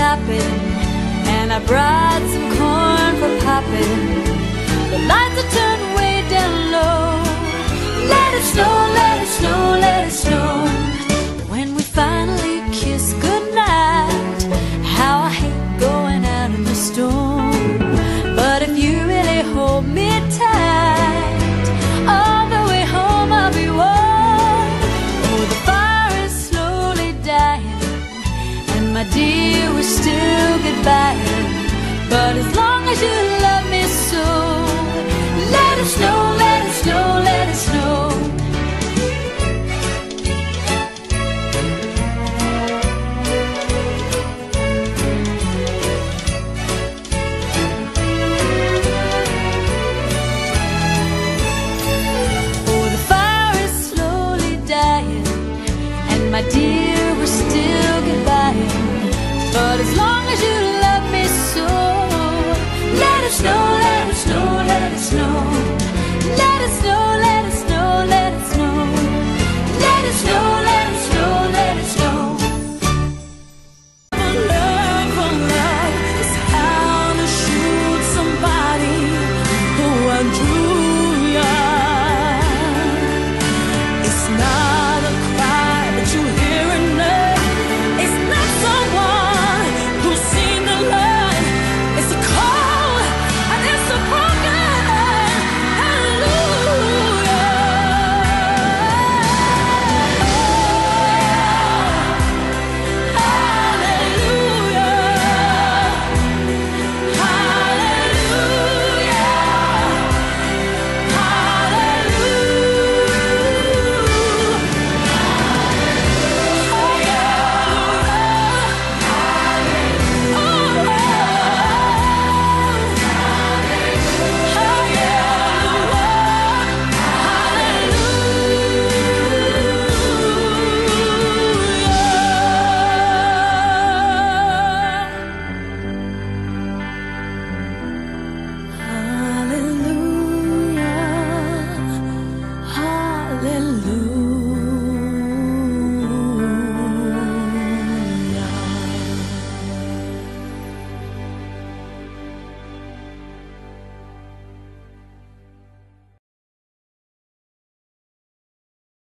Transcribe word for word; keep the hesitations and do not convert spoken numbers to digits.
clapping, and I brought some corn for popping. The lights are turned way down low. Let it snow, let it snow, let it snow. When we finally kiss goodnight, how I hate going out in the storm. But if you really hold me tight, all the way home I'll be warm. Oh, the fire is slowly dying, and my dear, we're still goodbying. But as long as you love me so, let it snow, let it snow, let it snow. Oh, the fire is slowly dying, and my dear, we're still goodbying. But as long as you love me so, let it snow, let it snow, let it snow.